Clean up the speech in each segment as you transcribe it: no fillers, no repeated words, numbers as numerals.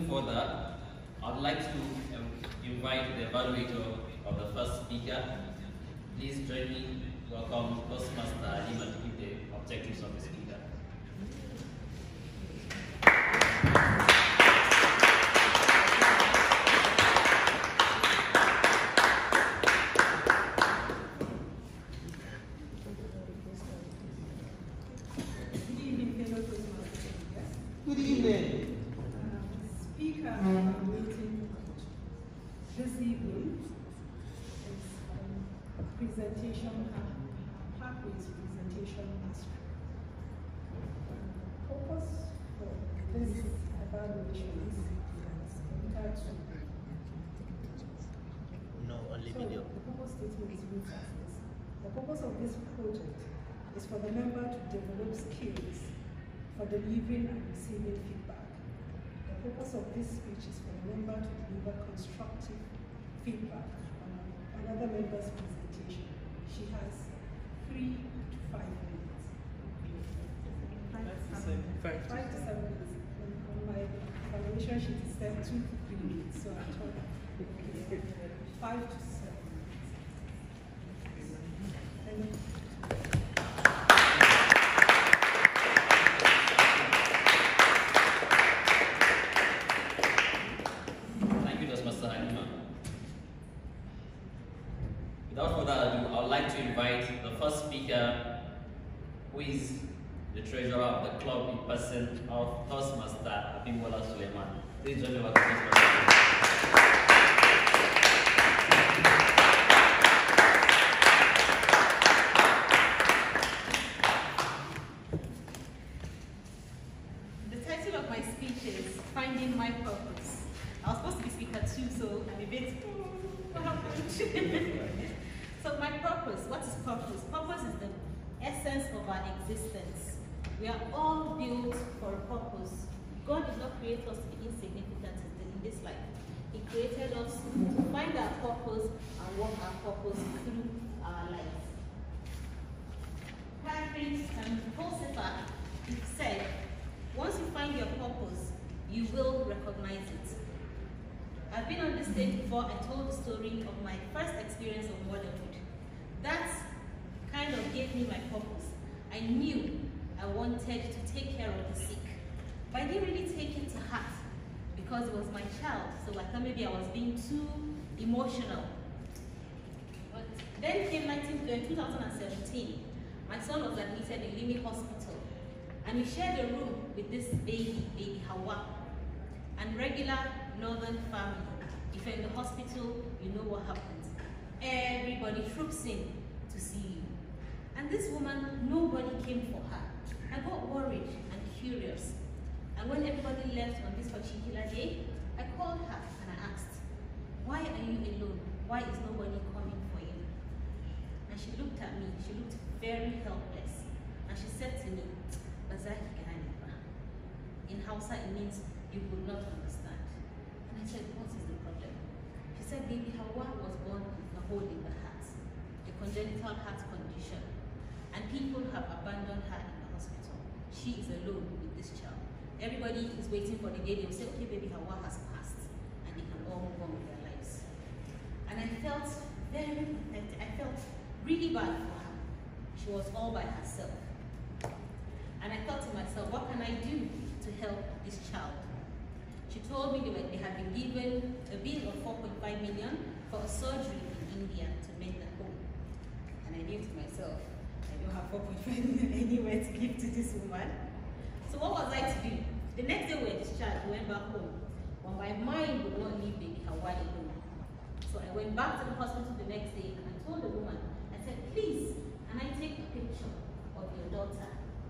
moving further, I'd like to invite the evaluator of the first speaker. Please join me. Welcome Toastmaster Halima to give the objectives of the speaker. Good evening. Speaker, waiting this evening is presentation, pathways presentation mastery. The purpose for this evaluation is speaker to. No, only So video. the purpose statement reads as this. The purpose of this project is for the member to develop skills for delivering and receiving feedback. The purpose of this speech is for the member to deliver constructive feedback on another member's presentation. She has 3 to 5 minutes. 5 to 7 minutes. On my evaluation sheet it said 2 to 3 minutes, so I thought, okay, 5 to 7 minutes. Without further ado, I would like to invite the first speaker, who is the treasurer of the club in person of Toastmaster Abuja Suleiman. Please join me with Toastmaster. The title of my speech is Finding My Purpose. I was supposed to be speaker 2, so I'm a bit, what happened? So my purpose, what is purpose? Purpose is the essence of our existence. We are all built for a purpose. God did not create us to be insignificant in this life. He created us to find our purpose and walk our purpose through our lives. Patrick Pulsifer said, once you find your purpose, you will recognize it. I've been on this stage before and told the story of my first experience of motherhood. That kind of gave me my purpose. I knew I wanted to take care of the sick, but I didn't really take it to heart because it was my child, so I thought maybe I was being too emotional. But then came 2017. My son was admitted in Limi Hospital, and we shared a room with this baby Hawa, and regular northern family. If you're in the hospital, you know what happens. Everybody troops in to see you. And this woman, nobody came for her. I got worried and curious. And when everybody left on this particular day, I called her and I asked, why are you alone? Why is nobody coming for you? And she looked at me, she looked very helpless. And she said to me, in Hausa it means you would not understand. And I said, what is the problem? She said, baby Hawa was born with a hole in the heart, a congenital heart condition, and people have abandoned her in the hospital. She is alone with this child. Everybody is waiting for the day they will say, okay, baby Hawa has passed, and they can all move on with their lives. And I felt very pathetic. I felt really bad for her. She was all by herself. And I thought to myself, what can I do to help this child? She told me they had been given a bill of 4.5 million for a surgery in India to mend the home. And I knew to myself, I don't have 4.5 million anywhere to give to this woman. So what was I to do? The next day we were discharged, we went back home. But my mind would not leave baby Hawa alone. So I went back to the hospital the next day and I told the woman, I said, please, can I take a picture of your daughter?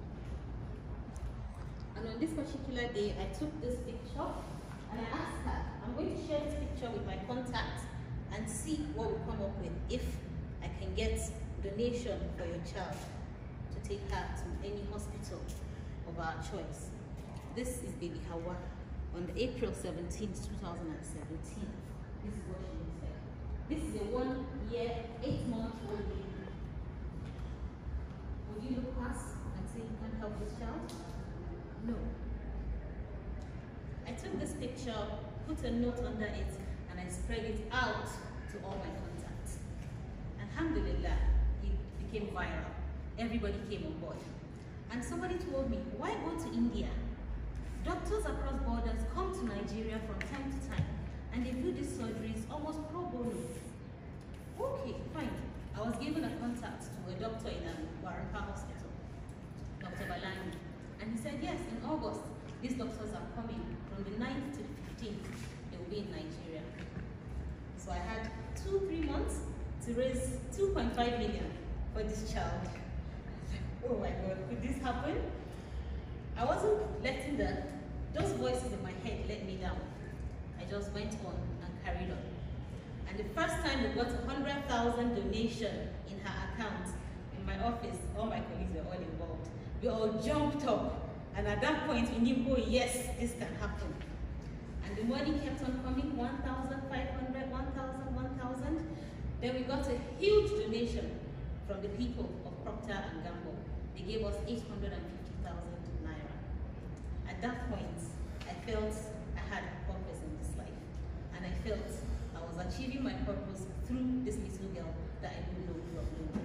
And on this particular day, I took this picture and I asked her, I'm going to share this picture with my contact and see what we come up with if I can get donation for your child to take her to any hospital of our choice. This is baby Hawa on April 17th, 2017. This is what she looks like. This is a 1 year, 8 months old baby. Would you look past and say you can't help this child? No. I took this picture picture, put a note under it, and I spread it out to all my contacts. Alhamdulillah, it became viral. Everybody came on board. And somebody told me, why go to India? Doctors across borders come to Nigeria from time to time, and they do these surgeries almost pro bono. Okay, fine. I was given a contact to a doctor in a Warampa hospital, Dr. Balani. And he said, yes, in August, these doctors are coming from the 9th to the 15th. They will be in Nigeria. So I had 2-3 months to raise 2.5 million for this child. Oh my God, could this happen? I wasn't letting those voices in my head let me down. I just went on and carried on. And the first time we got 100,000 donation in her account, in my office, all my colleagues were all involved. We all jumped up, and at that point we knew, oh yes, this can happen. And the money kept on coming, 1,500, 1,000, 1,000. Then we got a huge donation from the people of Procter & Gamble. They gave us 850,000 naira. At that point, I felt I had a purpose in this life, and I felt I was achieving my purpose through this little girl that I knew from nowhere.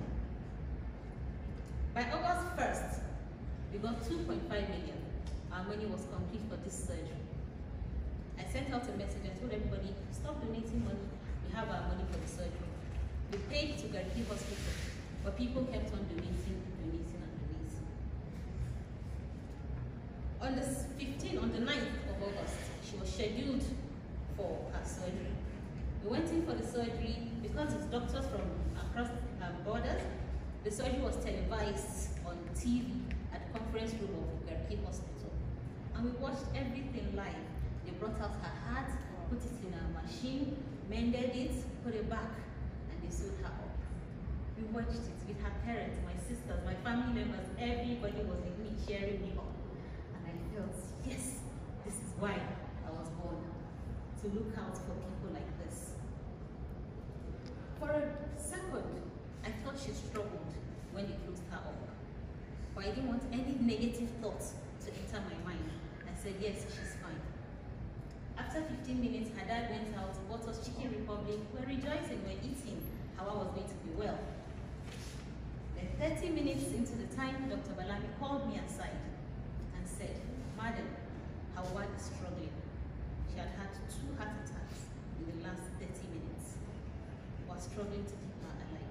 By August 1st, we got 2.5 million. Our money was complete for this surgery. I sent out a message and told everybody, stop donating money. We have our money for the surgery. We paid to Garki Hospital, but people kept on donating. On the 9th of August, she was scheduled for her surgery. We went in for the surgery because it's doctors from across borders. The surgery was televised on TV at the conference room of Garki Hospital. And we watched everything live. They brought out her heart, put it in a machine, mended it, put it back, and they sewed her up. We watched it with her parents, my sisters, my family members, everybody was with me, cheering me up. And I felt, yes, this is why I was born, to look out for people like this. For a second, I thought she struggled when they closed her up. But I didn't want any negative thoughts to enter my mind. I said, yes, she's fine. After 15 minutes, her dad went out, bought us Chicken Republic. We're rejoicing, we're eating. Hawa was going to be well. Then 30 minutes into the time, Dr. Balami called me aside and said, Madam, Hawa is struggling. She had had 2 heart attacks in the last 30 minutes. Was struggling to keep her alive.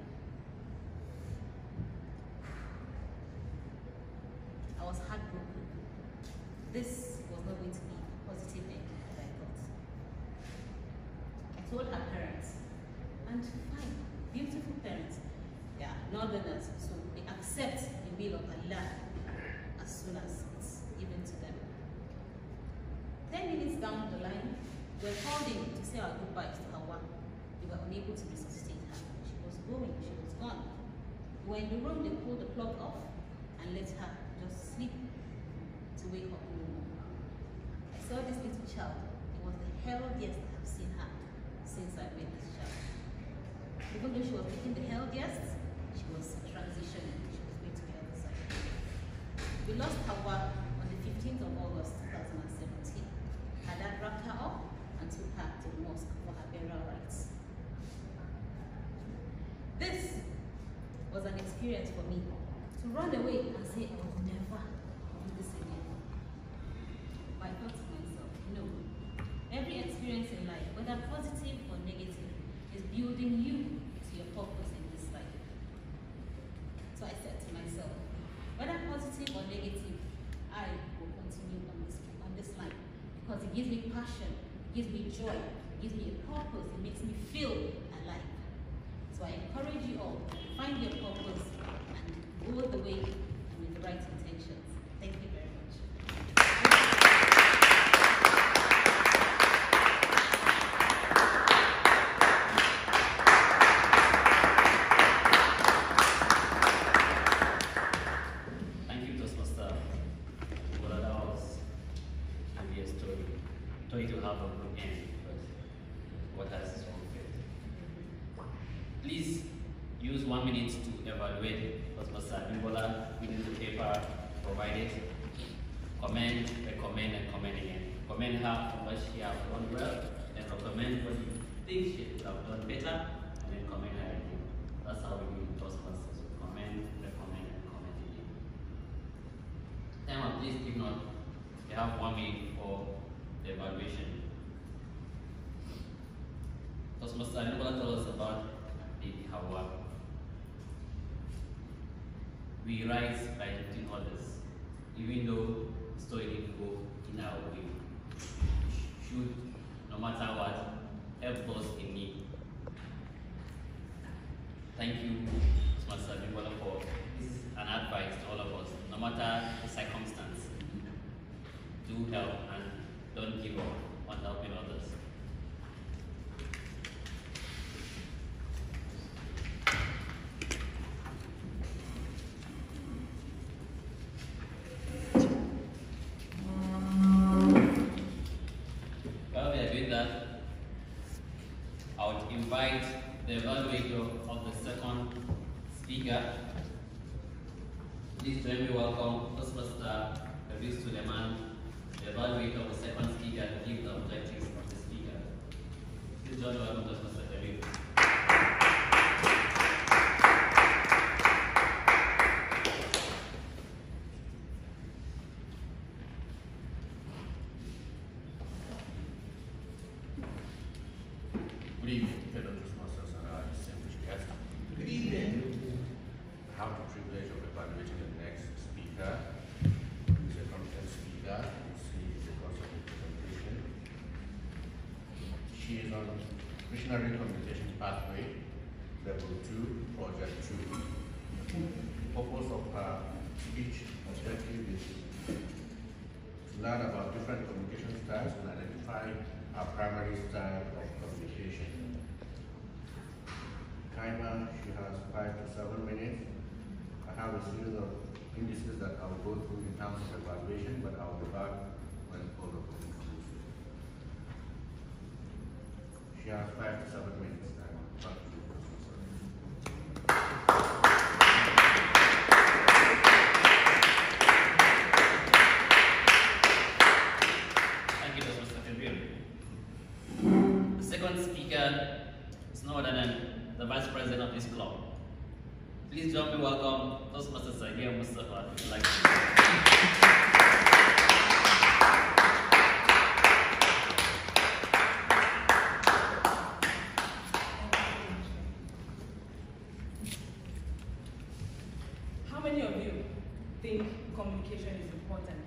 I was heartbroken. This was not going to be a positive ending that I thought. I told her parents, and fine, beautiful parents, they are northerners, so they accept the will of Allah as soon as it's given to them. 10 minutes down the line, we were called in to say our goodbyes to Hawa. They were unable to resuscitate her. She was going, she was gone. We were in the room, they pulled the plug off and let her just sleep to wake up no more. I saw this little child. It was the healthiest I have seen her since I met this child. Even though she was taking the healthiest, she was transitioning. She was going to the other side. We lost Hawa on the 15th of August 2017. Her dad wrapped her up and took her to the mosque for her burial rites. This was an experience for me to run away and say I would never do this again. But I thought to myself, no. Every experience in life, whether positive or negative, is building you to your purpose in this life. So I said to myself, whether positive or negative, I will continue on this line because it gives me passion, it gives me joy, it gives me a purpose, it makes me feel alive. So I encourage you all to find your purpose and go the way and with the right intentions. Thank you very much. Thank you, Toastmaster. Well, that was maybe a story. Story to have a good end, but what has its own fate. Please use 1 minute to evaluate Toastmaster Bimbola within the paper provided. Comment, recommend, and comment again. commend her for what she has done well, and recommend what you think she could have done better, and then commend her again. That's how we do in Toastmasters. We commend, recommend, and comment again. Time, please, if not, you have 1 minute for the evaluation. Toastmasters, are you going to tell us about Baby Hawa? We rise by lifting others, even though the story didn't go in our way. We should, no matter what, help those in need. Thank you, Toastmaster Bimbola, for this is an advice to all of us. No matter the circumstance, do help and don't give up on helping others. Invite the evaluator of the second speaker. Please join me welcome Toastmaster Davis Suleiman, the evaluator of the second speaker, to give the objectives of the speaker. Please join me welcome Toastmaster Davis. Good evening, fellow Toastmasters and our distinguished guests. Good evening. I have the privilege of evaluating the next speaker, who is a competent speaker. You see the course of the presentation. She is on Missionary Communication Pathway, Level 2, Project 2. The purpose of her speech objective is to learn about different communication styles and identify our primary style of communication. Timer, she has 5 to 7 minutes. I have a series of indices that I will go through in terms of evaluation, but I will be back when all of them conclude. She has 5 to 7 minutes. Back to you, Professor. Thank you, Mr. Kabir. The second speaker is no other than the Vice President of this club. Please join me welcome Toastmaster Sagir Mustafa. How many of you think communication is important?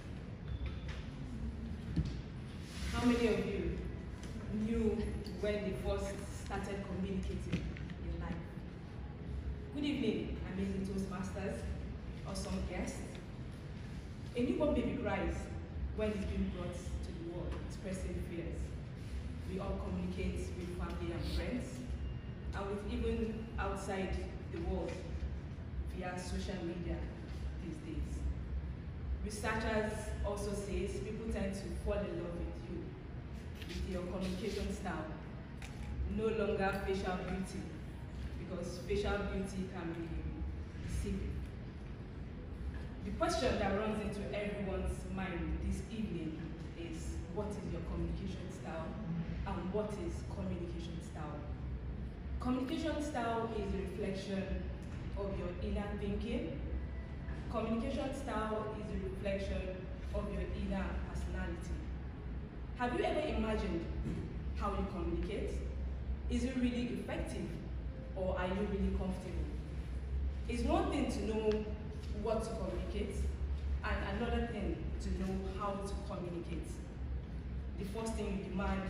How many of you knew when they first started communicating in life? Good evening, amazing Toastmasters, awesome guests. A newborn baby cries when it's being brought to the world, expressing fears. We all communicate with family and friends, and with even outside the world via social media these days. Researchers also say people tend to fall in love with you, with your communication style. No longer facial beauty, because facial beauty can be deceiving. The question that runs into everyone's mind this evening is, what is your communication style and what is communication style? Communication style is a reflection of your inner thinking. Communication style is a reflection of your inner personality. Have you ever imagined how you communicate? Is it really effective, or are you really comfortable? It's one thing to know what to communicate, and another thing to know how to communicate. The first thing you demand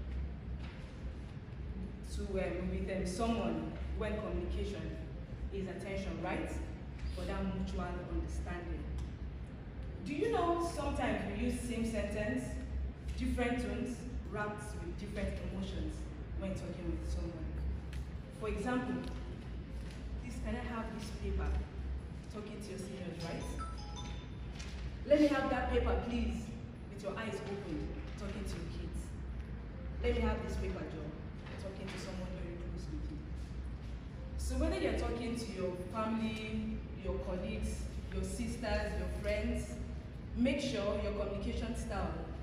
to with someone when communication is attention, right? For that mutual understanding. Do you know sometimes we use same sentence, different tones, wrapped with different emotions when talking with someone? For example, can I have this paper? Talking to your seniors, right? Let me have that paper, please, with your eyes open, talking to your kids. Let me have this paper, Joe, talking to someone very close with you. So whether you're talking to your family, your colleagues, your sisters, your friends, make sure your communication style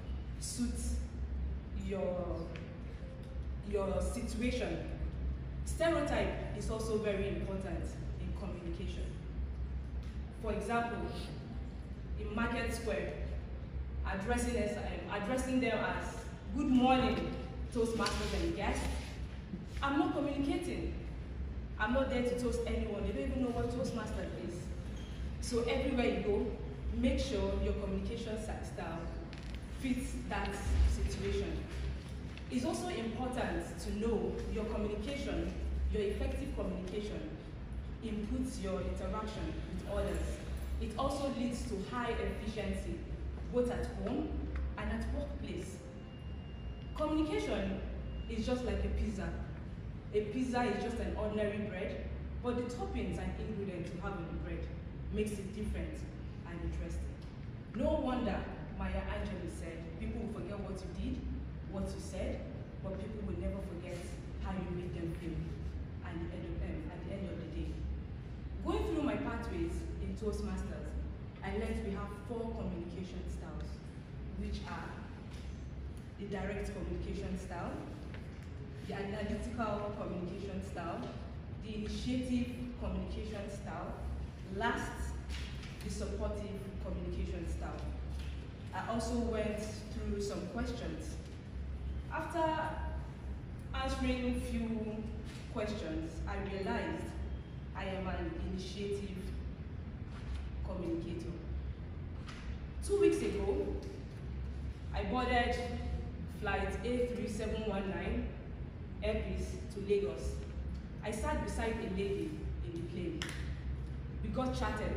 suits your situation. Stereotype is also very important in communication. For example, in Market Square, addressing them as good morning, Toastmasters and guests, I'm not communicating. I'm not there to toast anyone. They don't even know what Toastmasters is. So everywhere you go, make sure your communication style fits that situation. It's also important to know your communication, your effective communication inputs your interaction with others. It also leads to high efficiency, both at home and at workplace. Communication is just like a pizza. A pizza is just an ordinary bread, but the toppings and ingredients you have in the bread makes it different and interesting. No wonder Maya Angelou said, people will forget what you did, what you said, but people will never forget how you made them feel at the end of the day. Going through my pathways in Toastmasters, I learned we have 4 communication styles, which are the direct communication style, the analytical communication style, the initiative communication style, last, the supportive communication style. I also went through some questions. After answering a few questions, I realized I am an initiative communicator. 2 weeks ago, I boarded flight A3719 Airpeace to Lagos. I sat beside a lady in the plane. We got chatting.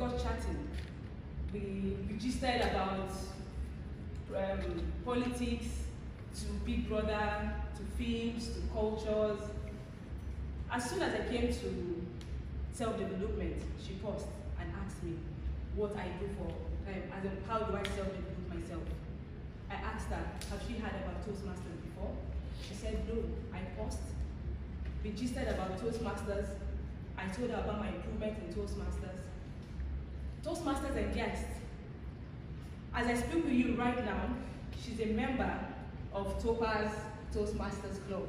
We registered about politics, to Big Brother, to films, to cultures. As soon as I came to self-development, she paused and asked me what I do for, how do I self-develop myself. I asked her, have she heard about Toastmasters before? She said, no. I paused, registered about Toastmasters. I told her about my improvement in Toastmasters. Toastmasters and guests. As I speak with you right now, she's a member of Topa's Toastmasters Club.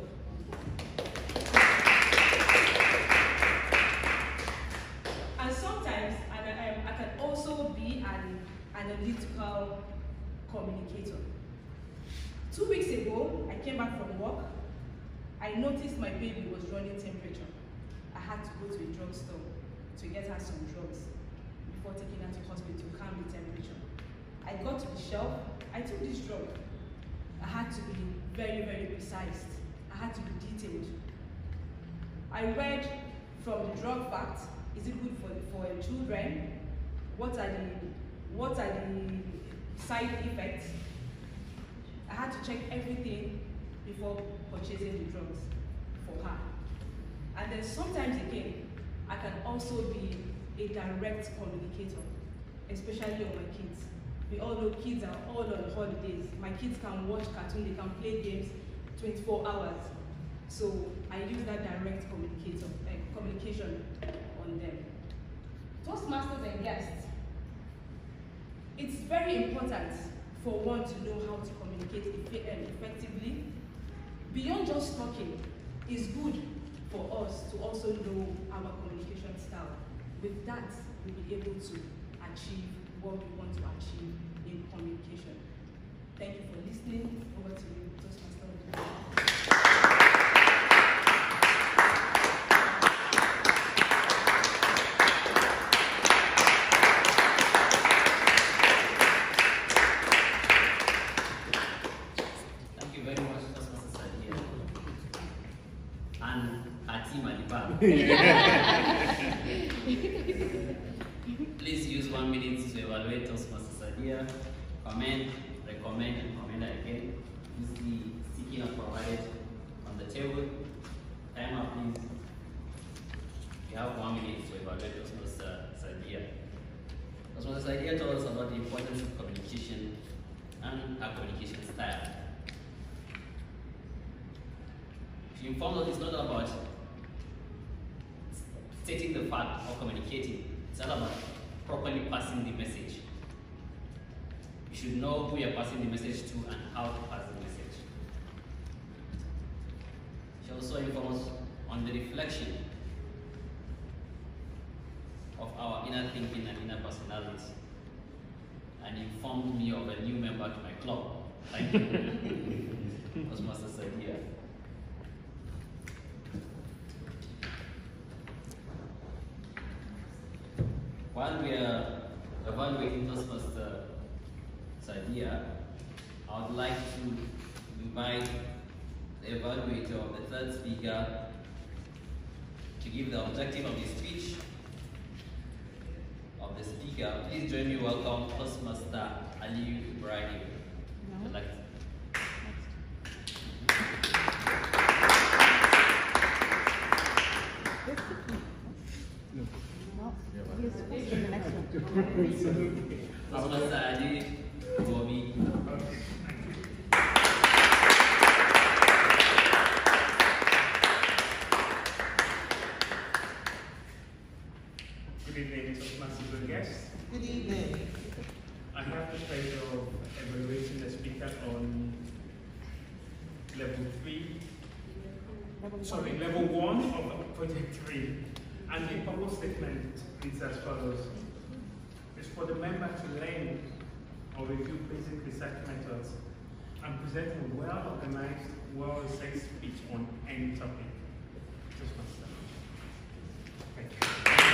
And sometimes I can also be an analytical communicator. 2 weeks ago, I came back from work. I noticed my baby was running temperature. I had to go to a drugstore to get her some drugs before taking her to hospital to calm the temperature. I got to the shelf. I took this drug. I had to be very, very precise. I had to be detailed. I read from the drug facts. Is it good for children? What are the side effects? I had to check everything before purchasing the drugs for her. And then sometimes again, I can also be a direct communicator, especially on my kids. We all know kids are all on holidays. My kids can watch cartoons, they can play games 24 hours. So I use that direct communication on them. Toastmasters and guests. It's very important for one to know how to communicate effectively. Beyond just talking, it's good for us to also know our communication style. With that, we'll be able to achieve what we want to achieve in communication. Thank you for listening. Over to you, Toastmaster. Thank you very much, Toastmaster Sadia. And our team at the back. Please use 1 minute to evaluate Toastmasters idea, comment, recommend, and comment again. Use the sticky note provided on the table. Timer, please. You have 1 minute to evaluate Toastmasters idea. Toastmasters idea told us about the importance of communication and our communication style. She informed us it's not about stating the fact or communicating. It's all about properly passing the message. You should know who you're passing the message to and how to pass the message. She also informs on the reflection of our inner thinking and inner personality, and informed me of a new member to my club. Thank you, Toastmasters idea. While we are evaluating Toastmasters idea, I would like to invite the evaluator of the third speaker to give the objective of the speech of the speaker. Please join me welcome Toastmaster Ali Ibrahim. Toastmaster Ali Bobby. Good evening, Toastmasters and guests. Good evening. I have the pleasure of evaluating the speaker on level 1 of project 3. And the purpose statement is as follows. It's for the member to learn or review basic research methods and present a well-organized, well-researched speech on any topic. Toastmaster. Thank you.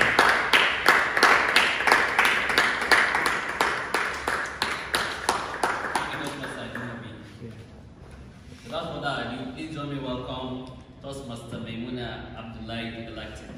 Without further ado, please join me welcome Toastmaster Maimuna Abdullahi to the lecture.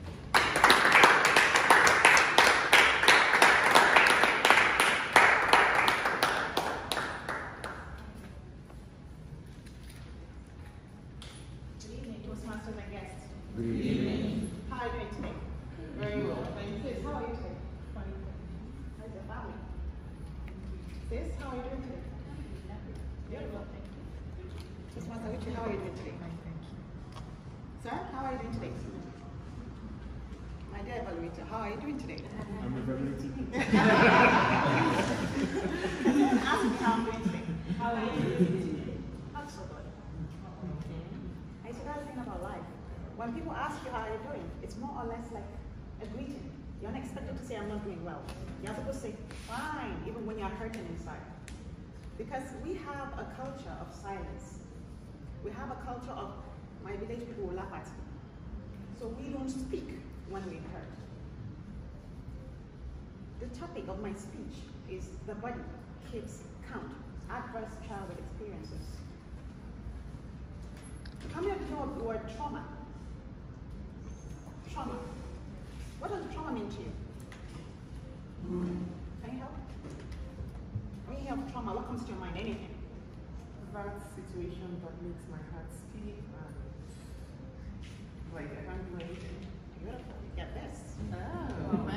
Good evening, Toastmasters and guests. Good evening. How are you doing today? Very well, thank you. Sis, how are you today? How's your family? Sis, how are you doing today? Beautiful, thank you. Toastmaster Uche, how are you doing today? Sir, how are you doing today? My dear evaluator, how are you doing today? I'm evaluating. Ask me how I'm doing today. How are you doing today? Not so good. I said that's the thing about life. When people ask you how you're doing, it's more or less like a greeting. You're not expected to say I'm not doing well. You're supposed to say fine, even when you're hurting inside. Because we have a culture of silence. We have a culture of my village people will laugh at me. So we don't speak when we're hurt. The topic of my speech is the body keeps count, adverse childhood experiences. How many of you know the word trauma? Trauma. What does trauma mean to you? Can you help? When you hear of trauma, what comes to your mind? Anything? That situation that makes my heart skip and like I can't do anything. Beautiful. You get this. Oh,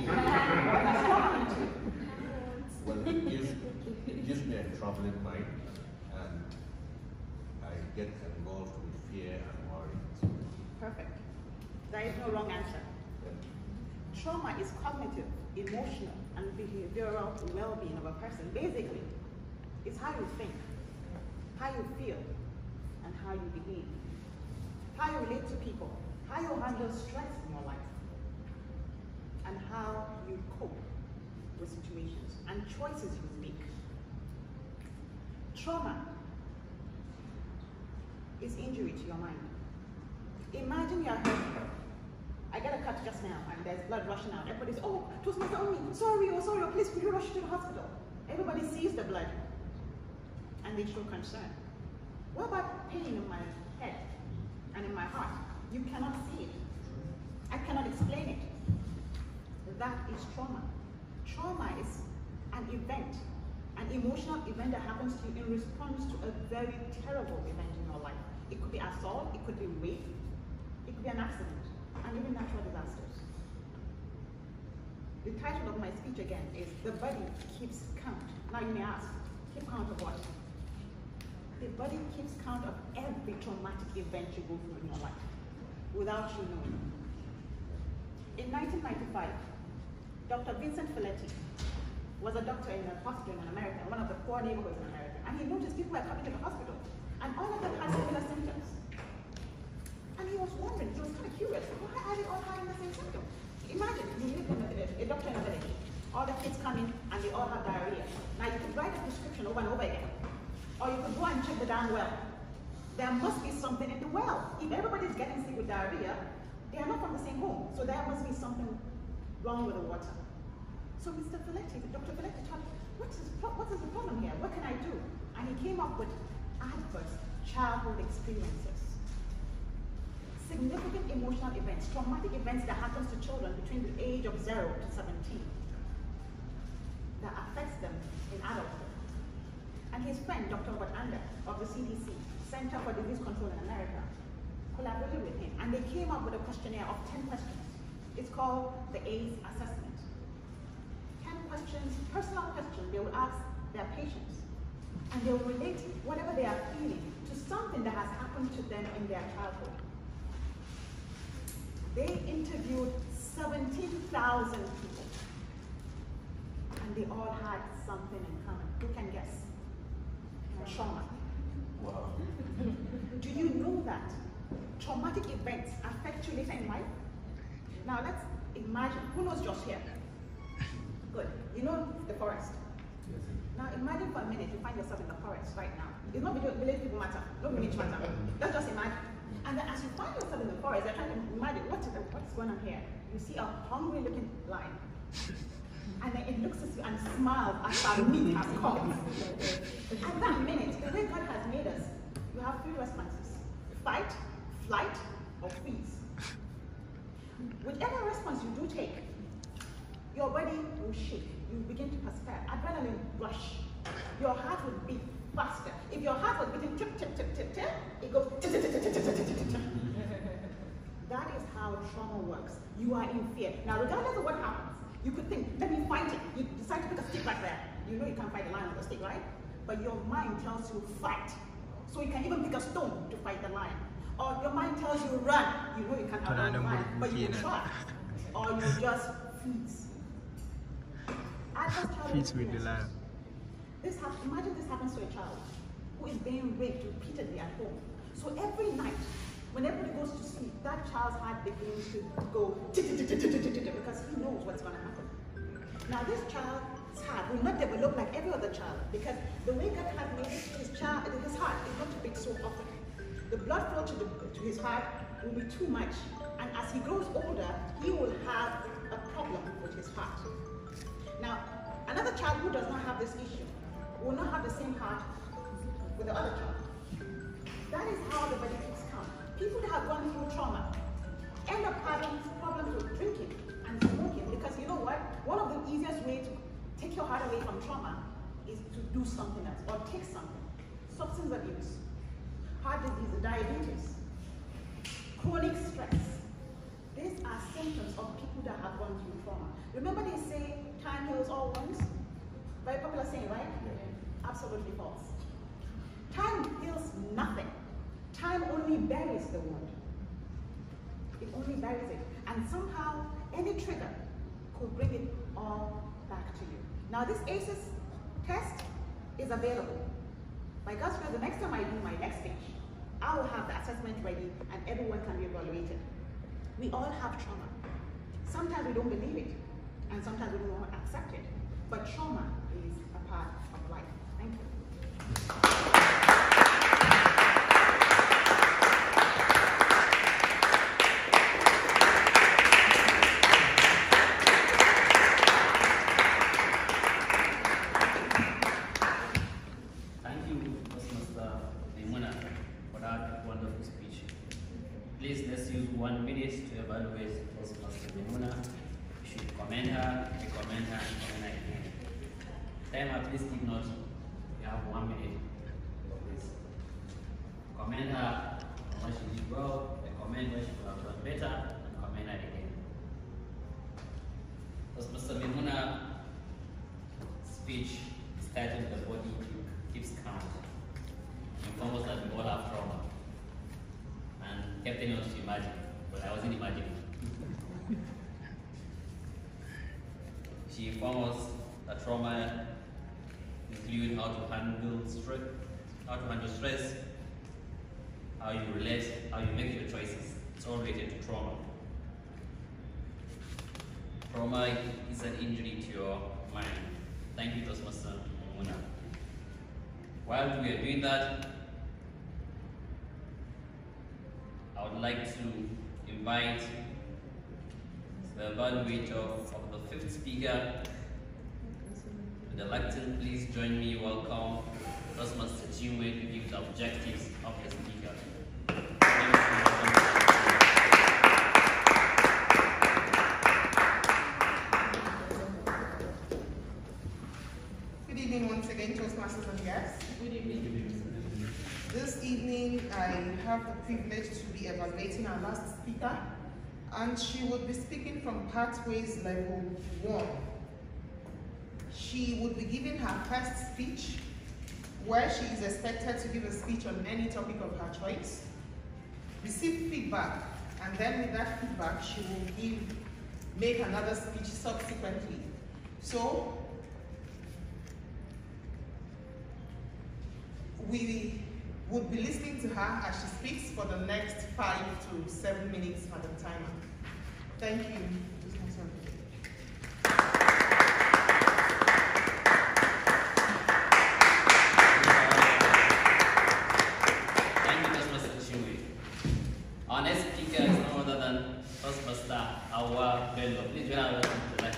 Well, it gives me a troubling mind, and I get involved with fear and worry. Perfect. There is no wrong answer. Trauma is cognitive, emotional, and behavioral well-being of a person. Basically, it's how you think, how you feel, and how you behave, how you relate to people, how you handle stress in your life, and how you cope with situations and choices you make. Trauma is injury to your mind. Imagine you're hurt. I get a cut just now and there's blood rushing out. Everybody's, oh, Toastmaster, sorry, oh, please, could you rush to the hospital? Everybody sees the blood and they show concern. What about pain in my head and in my heart? You cannot see it. I cannot explain it. That is trauma. Trauma is an event, an emotional event that happens to you in response to a very terrible event in your life. It could be assault, it could be rape, it could be an accident, and even natural disasters. The title of my speech again is The Body Keeps Count. Now you may ask, keep count of what? The body keeps count of every traumatic event you go through in your life, without you knowing. In 1995, Dr. Vincent Feletti was a doctor in a hospital in America, one of the poor neighborhoods in America, and he noticed people were coming to the hospital, and all of them had similar symptoms. And he was wondering, he was kind of curious, why are they all having the same symptoms? Imagine, you live in a village, a doctor in a village, all the kids come in and they all have diarrhea. Now you could write a prescription over and over again, or you could go and check the damn well. There must be something in the well. If everybody's getting sick with diarrhea, they are not from the same home, so there must be something wrong with the water. So Mr. Filetti, Dr. Filetti thought, what is the problem here? What can I do? And he came up with adverse childhood experiences. Significant emotional events, traumatic events that happens to children between the age of 0 to 17 that affects them in adulthood. And his friend, Dr. Wadanda of the CDC, Center for Disease Control in America, collaborated with him, and they came up with a questionnaire of 10 questions. It's called the AIDS assessment. 10 questions, personal questions, they will ask their patients, and they will relate whatever they are feeling to something that has happened to them in their childhood. They interviewed 17,000 people, and they all had something in common. Who can guess? Trauma. Wow. Do you know that traumatic events affect you later in life? Now let's imagine, who knows Josh here? Good. You know the forest. Yes. Now imagine for a minute you find yourself in the forest right now. It's not village people matter, no village matter. Let's just imagine. And then as you find yourself in the forest, you're trying to imagine what's going on here. You see a hungry looking lion. And then it looks at you and smiles as our meat has come. At that minute, the way God has made us, you have 3 responses: fight, flight, or freeze. Whichever response you do take, your body will shake. You begin to perspire. Adrenaline rush. Your heart will beat faster. If your heart was beating tip, tip, tip, tip, tip, it goes tip, tip, tip, tip, tip, tip, tip, tip. That is how trauma works. You are in fear. Now, regardless of what happens, you could think, let me fight it. You decide to pick a stick right there. You know you can't fight a lion with a stick, right? But your mind tells you fight. So you can even pick a stone to fight the lion. Or your mind tells you run. You know you can't outrun the lion, but you try. Or you just freeze. Freeze with the lion. Imagine this happens to a child who is being raped repeatedly at home. So every night, when everybody goes to sleep, that child's heart begins to go because he knows what's going to happen. Now this child's heart will not develop like every other child because the way God has made his heart is not to beat so often. The blood flow to his heart will be too much, and as he grows older, he will have a problem with his heart. Now, another child who does not have this issue will not have the same heart with the other child. That is how the body keeps count. People that have gone through trauma end up having problems with drinking and smoking because you know what? One of the easiest ways to take your heart away from trauma is to do something else or take something. Substance abuse, heart disease, diabetes, chronic stress. These are symptoms of people that have gone through trauma. Remember they say time heals all wounds? Very popular saying, right? Yeah. Absolutely false. Time heals nothing. Time only buries the wound. It only buries it. And somehow, any trigger could bring it all back to you. Now this ACEs test is available. By God's grace, the next time I do my next speech, I will have the assessment ready and everyone can be evaluated. We all have trauma. Sometimes we don't believe it, and sometimes we don't accept it. But trauma is a part of life. Thank you. Thank you, Toastmaster Maimuna, for that wonderful speech. Please, let's use 1 minute to evaluate Toastmaster Maimuna. You should commend her, recommend her, and commend her again. Timer, please take note. You have 1 minute. Please commend her on what she did well, recommend what she could have done better, and commend her again. Toastmaster Maimuna speech is titled "The Body Keeps Count." Inform us that we all have trauma. And kept telling us to imagine, but I wasn't imagining. She informed us that trauma include how to handle stress, how you relate, how you make your choices. It's all related to trauma. Trauma is an injury to your mind. Thank you, Toastmaster Muna. While we are doing that, I would like to invite the evaluator of the fifth speaker. With the lectern, please join me. Welcome Toastmaster Chinwe to give the objectives of the speaker. Good evening once again, Toastmasters and guests. Good evening. This evening, I have the privilege to be evaluating our last speaker, and she will be speaking from Pathways Level 1. She would be giving her first speech, where she is expected to give a speech on any topic of her choice, receive feedback, and then with that feedback, she will make another speech subsequently. So, we would be listening to her as she speaks for the next 5 to 7 minutes on the timer. Thank you. Thank you, Toastmaster Chinwe. Our next speaker is no other than Toastmaster Awa Bello. Please join us in the next.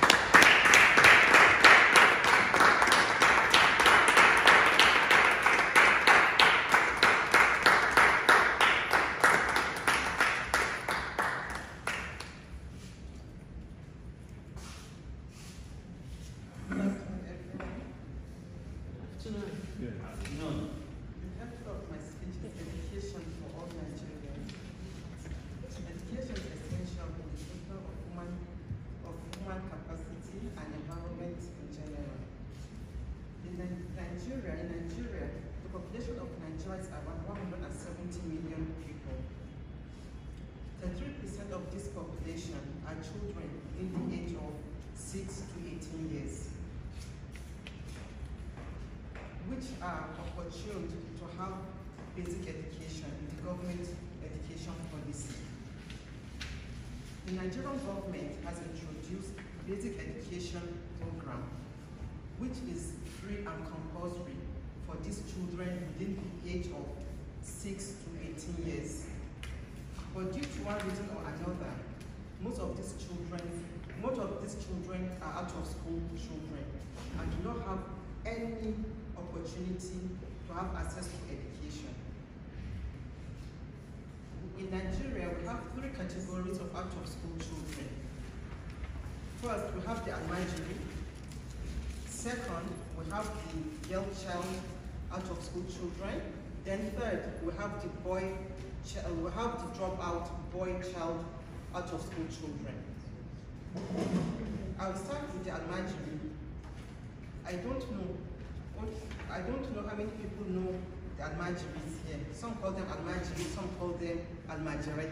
In Nigeria, the population of Nigeria is around 170 million people. 33% of this population are children in the age of 6 to 18 years, which are opportune to have basic education in the government education policy. The Nigerian government has introduced basic education program, which is free and compulsory for these children within the age of 6 to 18 years. But due to one reason or another, most of these children are out of school children and do not have any opportunity to have access to education. In Nigeria, we have 3 categories of out of school children. First, we have the almajiri. Second, we have the girl child out of school children. Then third, we have the dropout boy child out of school children. I'll start with the almajiri. I don't know how many people know the almajiris here. Some call them almajiri, some call them almajiri.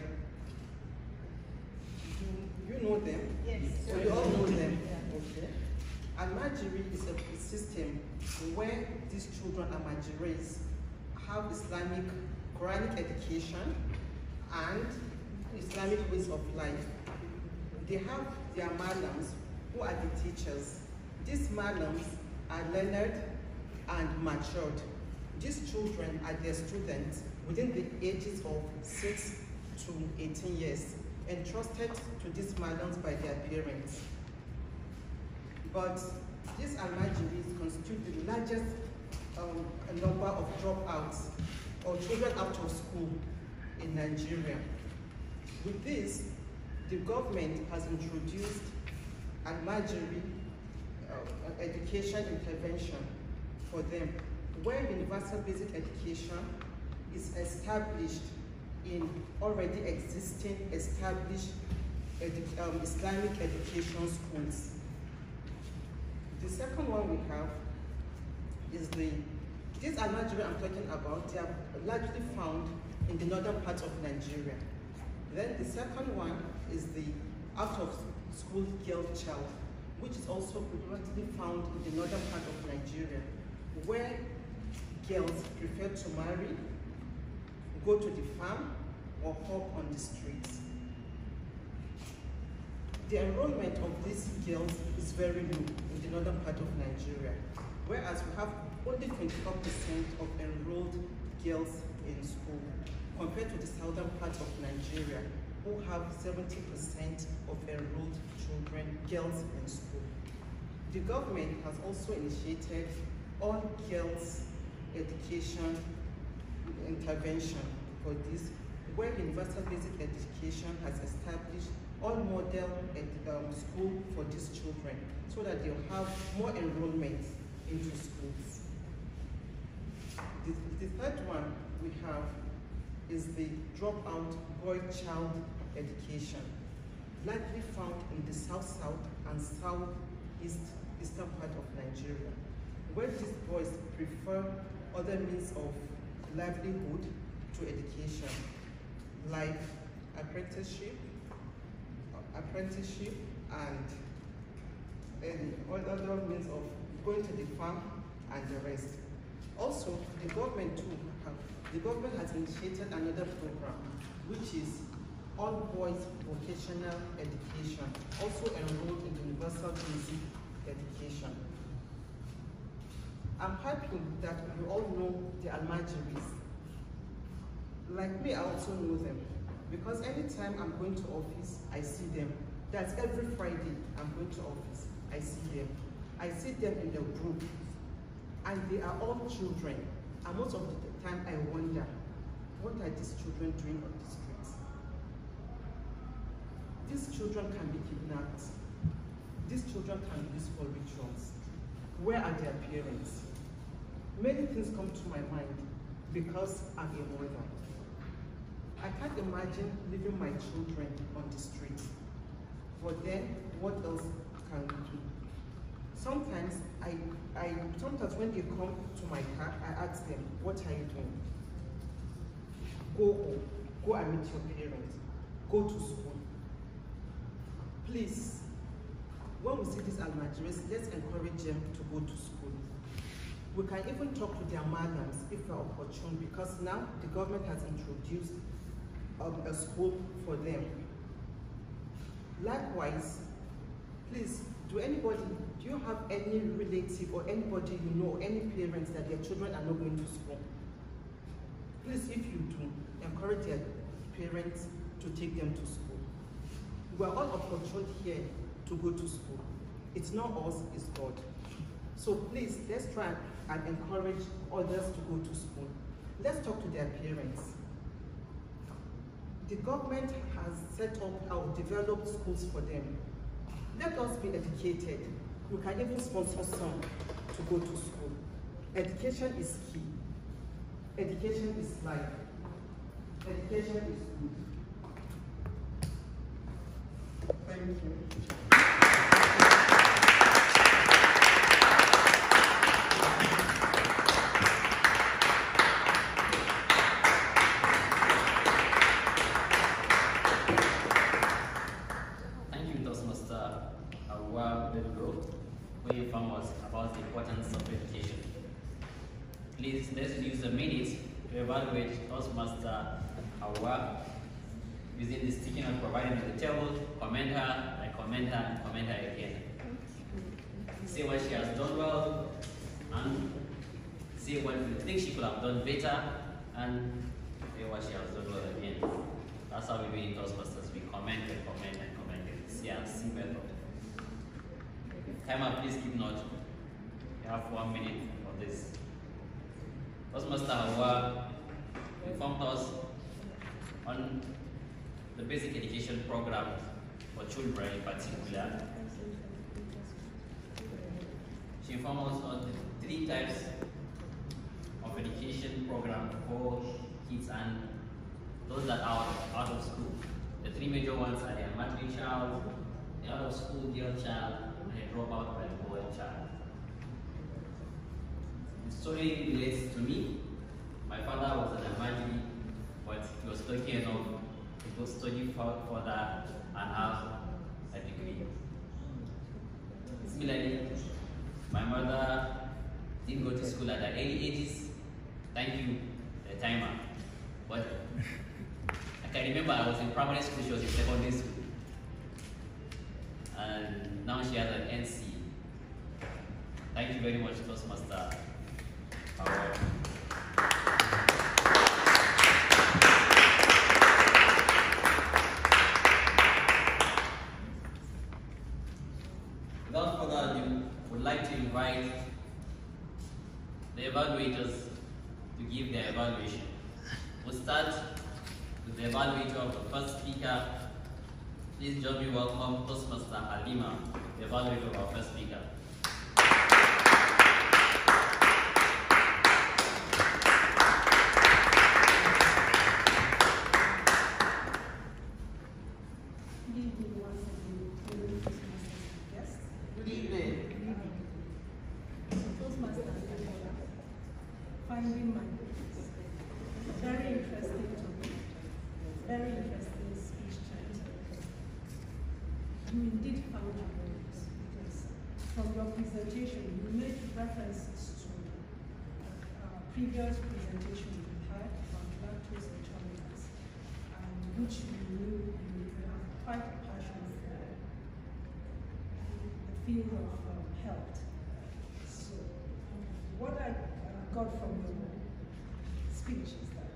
Do you know them? Yes. So you all know them. Okay. Almajiri is a system where these children, almajiris, have Islamic, Quranic education and Islamic ways of life. They have their malams, who are the teachers. These malams are learned and matured. These children are their students within the ages of 6 to 18 years, entrusted to these malams by their parents. But these almajiris constitute the largest number of dropouts or children out of school in Nigeria. With this, the government has introduced almajiri education intervention for them, where universal basic education is established in already existing established Islamic education schools. The second one we have is these almajiri I'm talking about, they are largely found in the northern part of Nigeria. Then the second one is the out-of-school girl child. which is also predominantly found in the northern part of Nigeria, where girls prefer to marry, go to the farm, or hop on the streets. The enrollment of these girls is very low in the northern part of Nigeria, whereas we have only 24% of enrolled girls in school, compared to the southern part of Nigeria, who have 70% of enrolled children, girls in school. The government has also initiated all girls education intervention for this, where universal basic education has established all model school for these children, so that they'll have more enrollment into schools. The third one we have is the dropout boy-child education, likely found in the south-south and southeastern part of Nigeria, where these boys prefer other means of livelihood to education, like apprenticeship, and other means of going to the farm and the rest. Also, the government has initiated another program, which is all boys vocational education, also enrolled in universal basic education. I'm happy that you all know the Almajiris. Like me, I also know them, because anytime I'm going to office, I see them. That's every Friday I'm going to office, I see them. I see them in the group, and they are all children. And most of the time I wonder, what are these children doing on the streets? These children can be kidnapped. These children can be used for rituals. Where are their parents? Many things come to my mind because I'm a mother. I can't imagine leaving my children on the street. But then, what else can we do? Sometimes sometimes when they come to my car, I ask them, what are you doing? Go home, go and meet your parents, go to school. Please, when we see these Almajiris, let's encourage them to go to school. We can even talk to their madams if we're opportune, because now the government has introduced a school for them. Likewise, please, do you have any relative or anybody you know, any parents that their children are not going to school? Please, if you do, encourage their parents to take them to school. We are all opportune here to go to school. It's not us, it's God. So please, let's try and encourage others to go to school. Let's talk to their parents. The government has set up or developed schools for them. Let us be educated. We can even sponsor some to go to school. Education is key. Education is life. Education is good. Thank you. Who inform us about the importance of education. Please, let's use a minute to evaluate Toastmaster Hawa using the sticky note provided on the table. Comment her, and comment her again. Say what she has done well, and say what you think she could have done better, and say what she has done well again. That's how we do in Toastmasters. We comment and comment and comment. See and see method. Timer, please keep note. You have 1 minute for this. Toastmaster Hawa informed us on the basic education program for children in particular. She informed us on the 3 types of education program for kids and those that are out of school. The 3 major ones are the Almajiri child, the out of school girl child, and a dropout by the boy child. The story relates to me. My father was an Almajiri, but he was lucky enough to go study further and have a degree. Similarly, my mother didn't go to school at the early ages. Thank you, the timer. But I can remember I was in primary school, she was in secondary school. And now she has an NC. Thank you very much, Toastmaster. Without further ado, I would like to invite the evaluators to give their evaluation. We'll start with the evaluator of the first speaker. Please join me welcome Toastmaster Halima, the evaluator of our first speaker. Good evening. Toastmaster finding my voice. Very interesting topic. Very interesting speech title. You indeed found your voice because from your presentation you made references to previous presentation you had on lactose intolerance, which you knew you have quite a passion for the field of health. So, what I got from your speech is that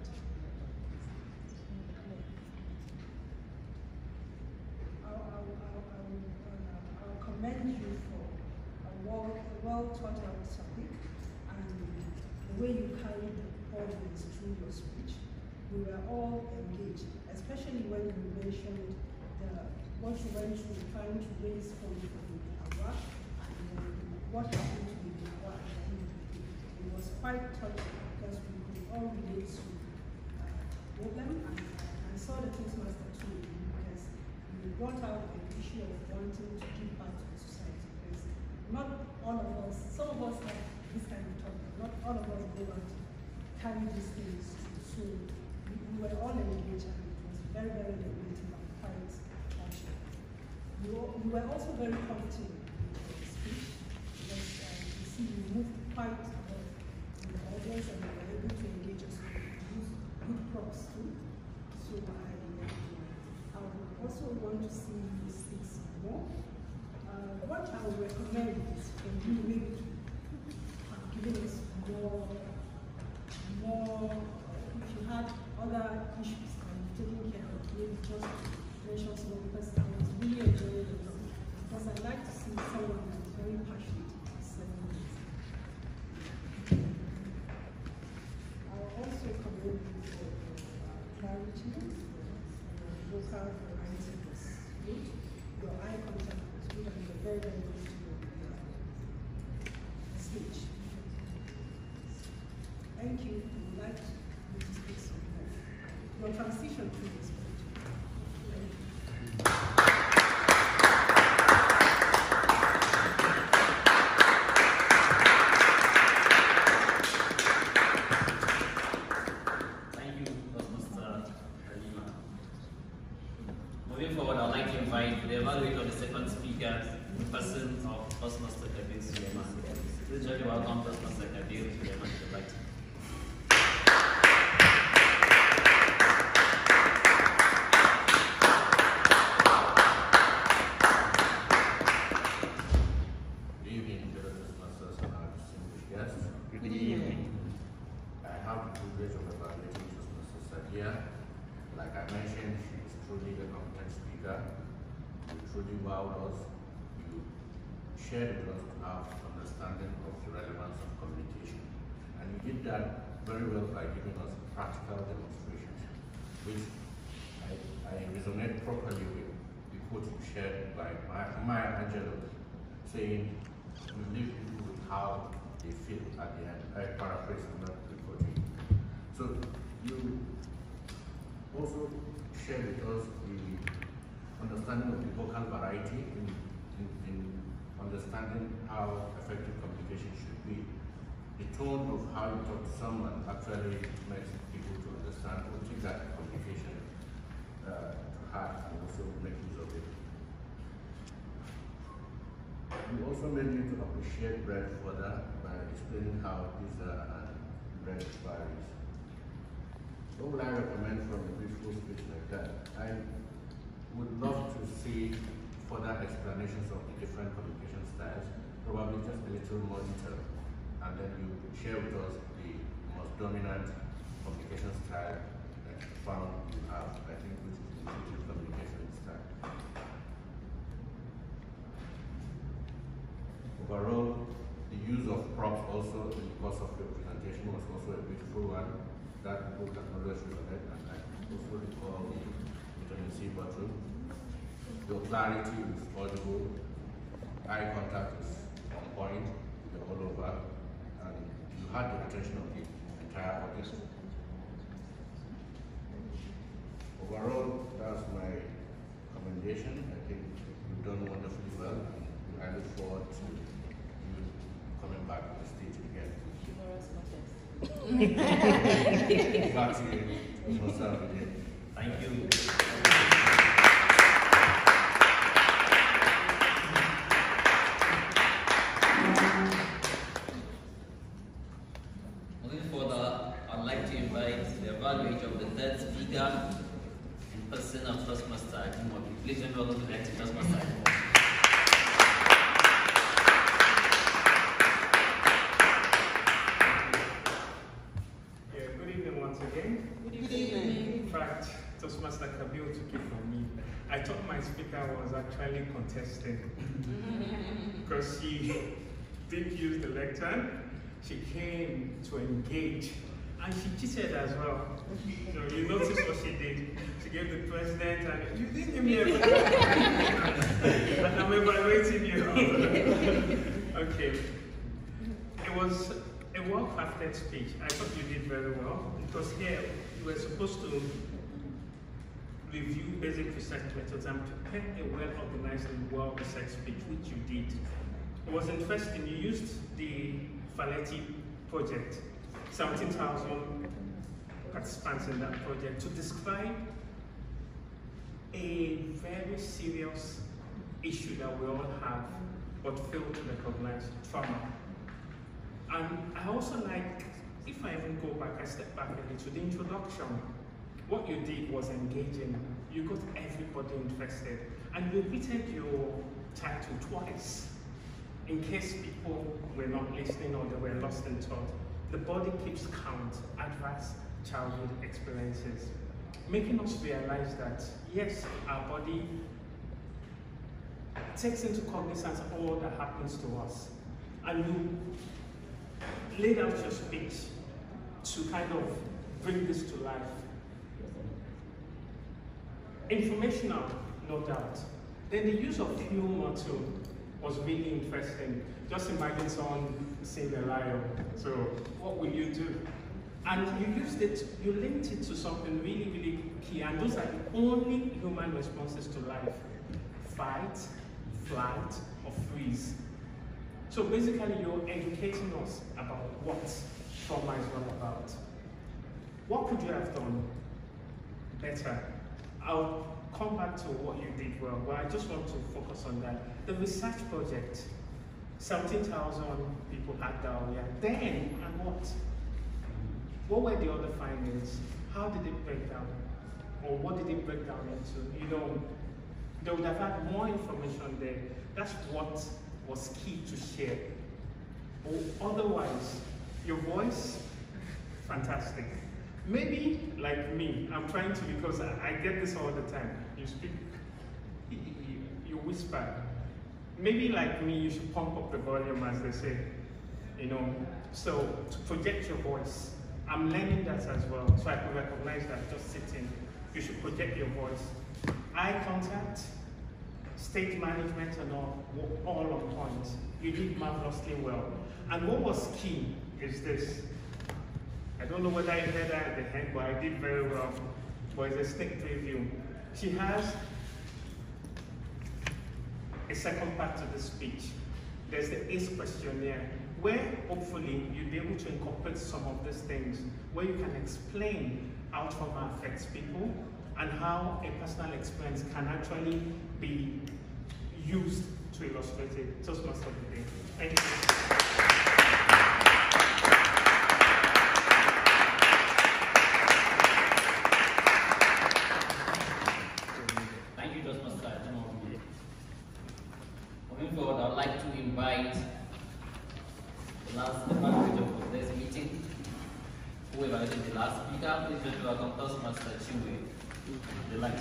I'll commend you for a well thought out topic and the way you carried the audience through your speech. We were all engaged, especially when you mentioned what you went through trying to raise funds for the abuja and what happened to the abuja. It was quite touching because we could all relate to problem, and I saw the Toastmaster too because you brought out the issue of wanting to give back to the society because not all of us, some of us have this kind of talk, but not all of us go out to carry these things through. So we were all engaged and it was very, very liberating and quite touching. You were also very comfortable with your speech because you see you moved quite a lot in the audience and you were able to engage us with good props too. So I would also want to see you speak some more. What I would recommend is for you maybe to have given us more, if you had other issues that you're taking care of, maybe just mention some of the because I was really enjoying it. Because I like to see someone that is very passionate about serving this. I'll also commend you for clarity, vocal variety was good, your eye contact was good, and you're very, very good to your speech. Thank you. We would like you to speak some more. Your transition through this speech. Thank you. Moving forward, I'd like to invite the evaluator of the second speaker, the person of Toastmaster Kabir Suleiman. Please join me welcome Toastmaster Kabir Suleiman to the right. Good evening, fellow Toastmasters and our distinguished guests. Good evening. I have the privilege of evaluating Toastmaster Sadia. Like I mentioned, she is truly a competent speaker. You truly wowed us. You shared with us to have understanding of the relevance of communication. And you did that very well by giving us practical demonstrations, which I resonate properly with the quote you shared by Maya Angelou, saying, "We leave people with how they feel at the end." I paraphrase, I'm not quoting. So you also share with us the understanding of the vocal variety in understanding how effective communication should be. The tone of how you talk to someone actually makes people to understand or take that communication to heart and also make use of it. You also made me to appreciate bread further by explaining how pizza and bread varies. What would I recommend from a beautiful speech like that? I would love to see further explanations of the different communication styles, probably just a little more detail, and then you share with us the most dominant communication style that you found you have, I think, which is the intuitive communication style. Overall, the use of props also in the course of your presentation was also a beautiful one that people can always recollect, and I also recall the vitamin C bottle. Your clarity is audible, eye contact is on point, you're all over, and you had the attention of the entire audience. Overall, that's my commendation. I think you've done wonderfully well, and I look forward to you coming back on the stage again. Back to you. Thank you. Moving further, I'd like to invite the evaluator of the third speaker in person of Toastmaster Abuja. Please join me welcome to the next Toastmaster Abuja. Good evening once again. Good evening. In fact, Toastmaster Kabil took it from me. I thought my speaker was actually contested because she didn't use the lectern. She came to engage, and she cheated as well. So you notice what she did. She gave the president, and you didn't give me a and I'm evaluating you. Okay. It was a well-crafted speech. I thought you did very well, because here you were supposed to review basic research methods and prepare a well-organized and well-researched speech, which you did. It was interesting. You used the Faletti project, 17,000 participants in that project, to describe a very serious issue that we all have but fail to recognize: trauma. And I also like, if I even go back, I step back a little, the introduction. What you did was engaging. You got everybody interested, and you repeated your title twice in case people were not listening or they were lost in thought. The body keeps count, adverse childhood experiences, making us realize that yes, our body takes into cognizance all that happens to us. And you laid out your speech to kind of bring this to life. Informational, no doubt. Then the use of humor too was really interesting. Just imagine someone seeing a lion. So what will you do? And you used it, you linked it to something really, really key. And those are the only human responses to life: fight, flight, or freeze. So basically, you're educating us about what trauma is all about. What could you have done better? I'll come back to what you did well, but I just want to focus on that. The research project, 17,000 people had diarrhea. Then, and what? What were the other findings? How did it break down? Or what did it break down into? You know, they would have had more information there. That's what was key to share. Or otherwise, your voice, fantastic. Maybe like me, I'm trying to, because I get this all the time. You speak, you whisper. Maybe like me, you should pump up the volume, as they say. You know, so to project your voice. I'm learning that as well, so I can recognize that just sitting. You should project your voice. Eye contact, stage management, and all on point. You did marvelously well. And what was key is this. I don't know whether you heard that at the end, but I did very well. But it's a sneak preview. She has a second part to the speech. There's the ACE questionnaire, where hopefully you'll be able to incorporate some of these things, where you can explain how trauma affects people and how a personal experience can actually be used to illustrate a Toastmaster of the day. Thank you. Thank you, Toastmaster. Moving forward, I would like to invite the last advantage of today's meeting. Whoever is the last speaker, please join welcome Toastmaster Chinwe. The light.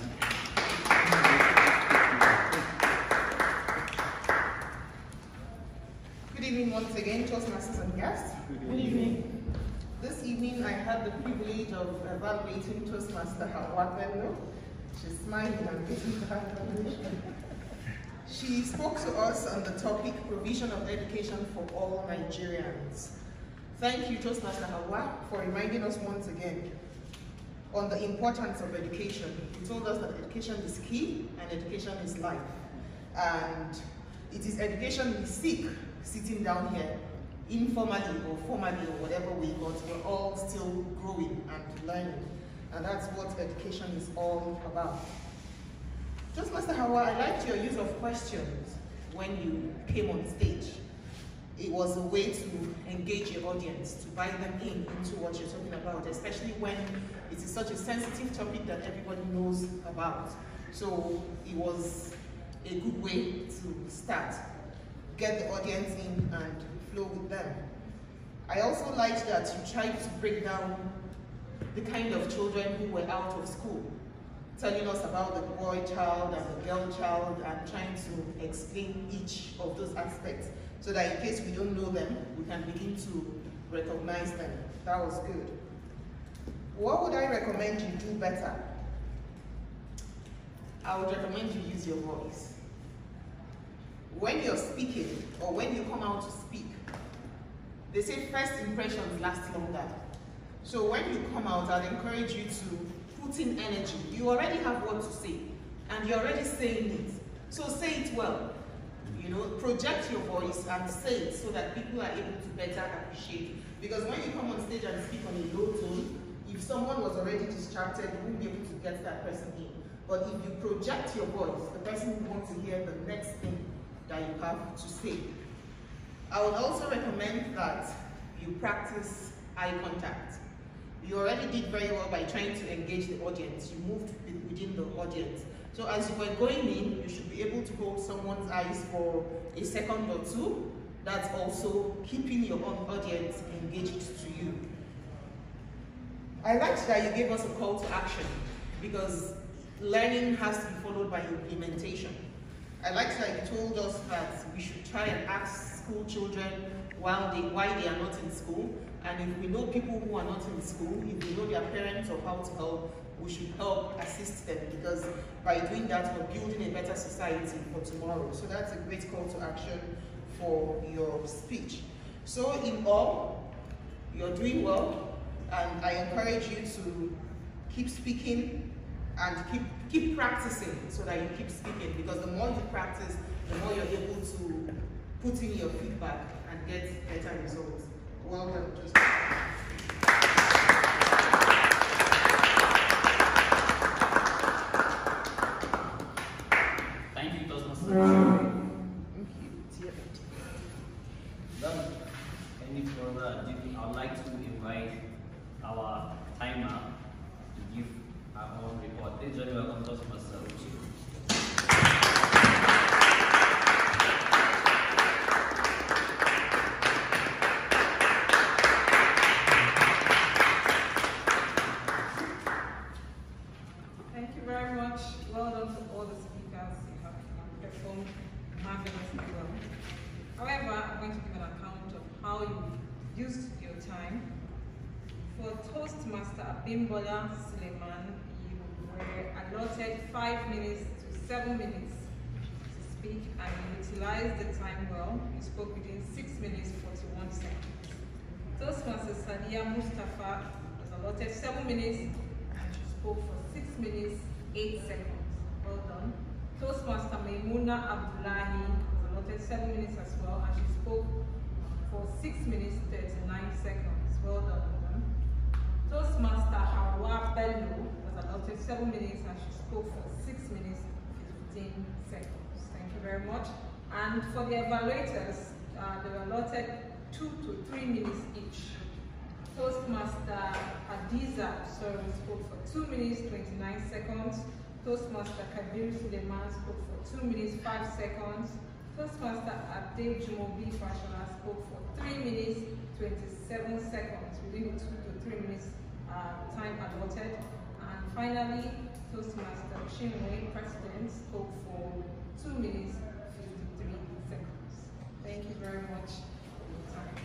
Good evening once again, Toastmasters and guests. Good evening. This evening I had the privilege of evaluating Toastmaster Hawa Bello. She's smiling and getting her evaluation. She spoke to us on the topic provision of education for all Nigerians. Thank you, Toastmaster Hawa, for reminding us once again on the importance of education. You told us that education is key and education is life. And it is education we seek sitting down here, informally or formally or whatever way, but we're all still growing and learning. And that's what education is all about. Toastmaster Hawa, I liked your use of questions when you came on stage. It was a way to engage your audience, to buy them into what you're talking about, especially when it is such a sensitive topic that everybody knows about. So it was a good way to start, get the audience in and flow with them. I also liked that you tried to break down the kind of children who were out of school, telling us about the boy child and the girl child and trying to explain each of those aspects so that in case we don't know them, we can begin to recognize them. That was good. What would I recommend you do better? I would recommend you use your voice. When you're speaking or when you come out to speak, they say first impressions last longer. So when you come out, I'd encourage you to put in energy. You already have what to say, and you're already saying it. So say it well. You know, project your voice and say it so that people are able to better appreciate it. Because when you come on stage and speak on a low tone, if someone was already distracted, you won't be able to get that person in. But if you project your voice, the person will want to hear the next thing that you have to say. I would also recommend that you practice eye contact. You already did very well by trying to engage the audience. You moved within the audience. So as you were going in, you should be able to hold someone's eyes for a second or two. That's also keeping your own audience engaged to you. I liked that you gave us a call to action because learning has to be followed by implementation. I liked that you told us that we should try and ask school children why they are not in school. And if we know people who are not in school, if we know their parents or how to help, we should help assist them, because by doing that, we're building a better society for tomorrow. So that's a great call to action for your speech. So in all, you're doing well, and I encourage you to keep speaking and keep practicing so that you keep speaking, because the more you practice, the more you're able to put in your feedback and get better results. Well done, Thank you, Toastmasters. Without any further ado, I would like to invite our timer to give our own report. Please join me, welcome Toastmasters. Well done to all the speakers. You have performed marvelously well. However, I'm going to give an account of how you used your time. For Toastmaster Bimbola Suleiman, you were allotted 5 minutes to 7 minutes to speak, and you utilized the time well. You spoke within 6 minutes 41 seconds. Toastmaster Sadia Mustafa was allotted 7 minutes, and she spoke for 6 minutes 8 seconds. Well done. Toastmaster Maimuna Abdullahi was allotted 7 minutes as well, and she spoke for 6 minutes 39 seconds. Well done. Toastmaster Hawa Bello was allotted 7 minutes, and she spoke for 6 minutes 15 seconds. Thank you very much. And for the evaluators, they were allotted 2 to 3 minutes each. Toastmaster Hadiza spoke for 2 minutes 29 seconds. Toastmaster Kabir Suleiman spoke for 2 minutes 5 seconds. Toastmaster Abdel Jumobi Fashola spoke for 3 minutes 27 seconds within the 2 to 3 minutes time allotted. And finally, Toastmaster Chinwe President spoke for 2 minutes 53 seconds. Thank you very much for your time.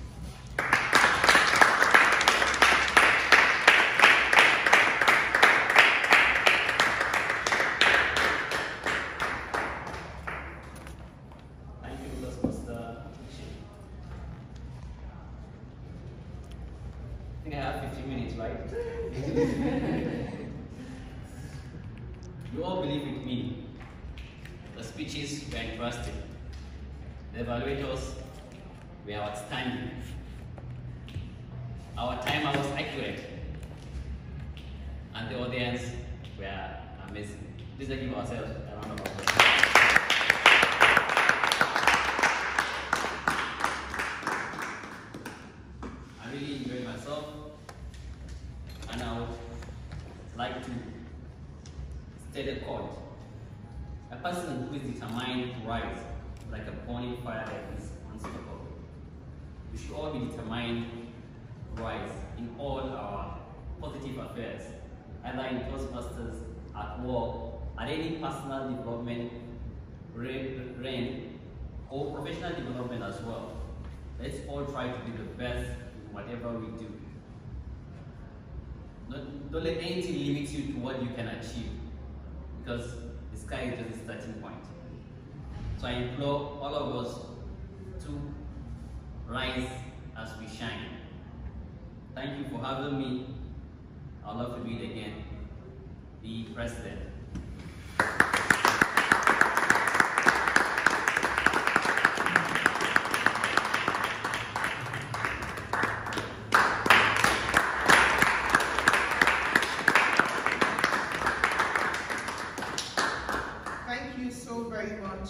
I think I have 15 minutes, right? You all believe with me. The speeches were interesting. The evaluators were outstanding. Our timer was accurate. And the audience were amazing. Please give ourselves a round of applause. I really enjoyed myself, and I would like to state a quote. A person who is determined to rise like a burning fire that is unstoppable. We should all be determined to rise in all our positive affairs, either in Toastmasters, at work, at any personal development reign, or professional development as well. Let's all try to be the best in whatever we do. Don't let anything limit you to what you can achieve, because the sky is just a starting point. So I implore all of us to rise as we shine. Thank you for having me. I'd love to do it again. Be president. Thank you so very much,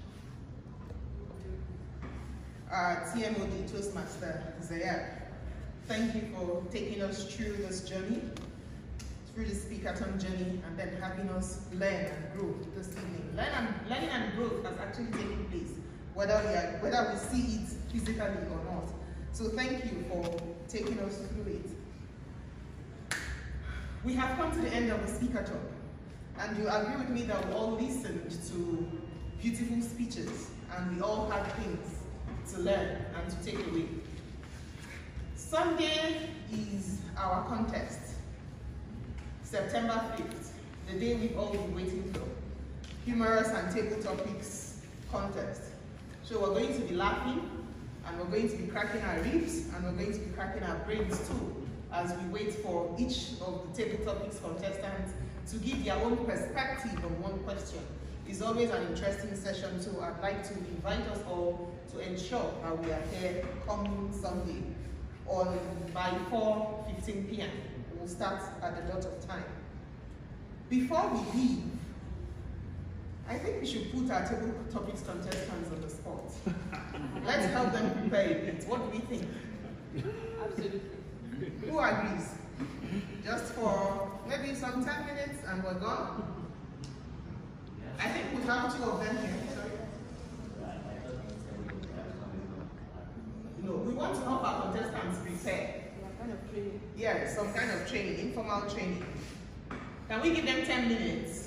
TMOD Toastmaster Zayab. Thank you for taking us through this journey, through the speakathon journey, and then having us learn and grow this evening. Learning and growth has actually taken place, whether we see it physically or not. So thank you for taking us through it. We have come to the end of the speakathon, and you agree with me that we all listened to beautiful speeches, and we all had things to learn and to take away. Sunday is our contest, September 5th, the day we've all been waiting for. Humorous and table topics contest. So we're going to be laughing, and we're going to be cracking our ribs, and we're going to be cracking our brains too, as we wait for each of the table topics contestants to give their own perspective on one question. It's always an interesting session, so I'd like to invite us all to ensure that we are here coming Sunday by 4:15 p.m. We'll start at the dot of time. Before we leave, I think we should put our table topics contestants on the spot. Let's help them prepare a bit. What do we think? Absolutely. Who agrees? Just for maybe some 10 minutes and we're gone? I think we have 2 of them here. Sorry. No, we want to help our contestants prepare. Kind of training. Yeah, some kind of training, informal training. Can we give them 10 minutes?